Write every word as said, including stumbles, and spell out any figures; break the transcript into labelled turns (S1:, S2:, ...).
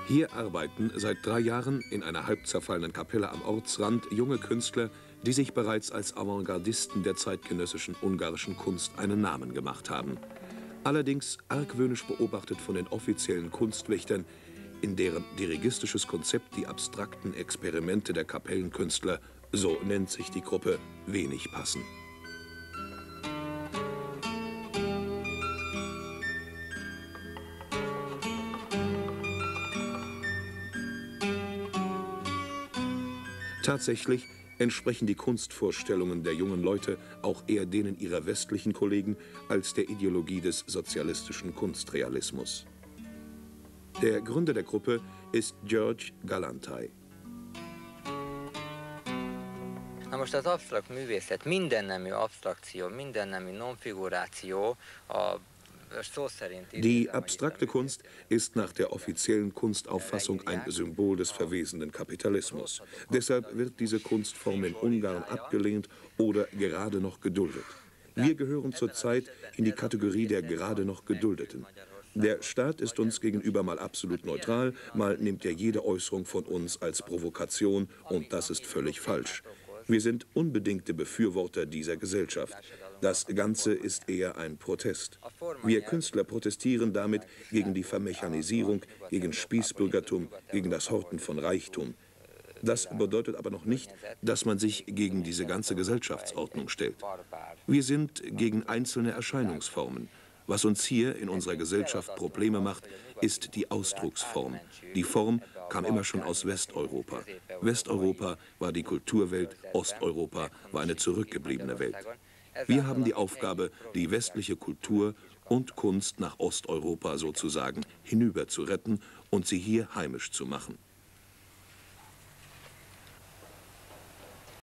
S1: Hier arbeiten seit drei Jahren in einer halb zerfallenen Kapelle am Ortsrand junge Künstler, die sich bereits als Avantgardisten der zeitgenössischen ungarischen Kunst einen Namen gemacht haben. Allerdings argwöhnisch beobachtet von den offiziellen Kunstwächtern, in deren dirigistisches Konzept die abstrakten Experimente der Kapellenkünstler, so nennt sich die Gruppe, wenig passen. Tatsächlich entsprechen die Kunstvorstellungen der jungen Leute auch eher denen ihrer westlichen Kollegen als der Ideologie des sozialistischen Kunstrealismus. Der Gründer der Gruppe ist György Galantai.
S2: Na most az absztrakt művészet, mindennemű abstrakció, mindennemű nonfiguráció, a
S1: Die abstrakte Kunst ist nach der offiziellen Kunstauffassung ein Symbol des verwesenden Kapitalismus. Deshalb wird diese Kunstform in Ungarn abgelehnt oder gerade noch geduldet. Wir gehören zurzeit in die Kategorie der gerade noch Geduldeten. Der Staat ist uns gegenüber mal absolut neutral, mal nimmt er jede Äußerung von uns als Provokation, und das ist völlig falsch. Wir sind unbedingte Befürworter dieser Gesellschaft. Das Ganze ist eher ein Protest. Wir Künstler protestieren damit gegen die Vermechanisierung, gegen Spießbürgertum, gegen das Horten von Reichtum. Das bedeutet aber noch nicht, dass man sich gegen diese ganze Gesellschaftsordnung stellt. Wir sind gegen einzelne Erscheinungsformen. Was uns hier in unserer Gesellschaft Probleme macht, ist die Ausdrucksform. Die Form kam immer schon aus Westeuropa. Westeuropa war die Kulturwelt, Osteuropa war eine zurückgebliebene Welt. Wir haben die Aufgabe, die westliche Kultur und Kunst nach Osteuropa sozusagen hinüber zu retten und sie hier heimisch zu machen.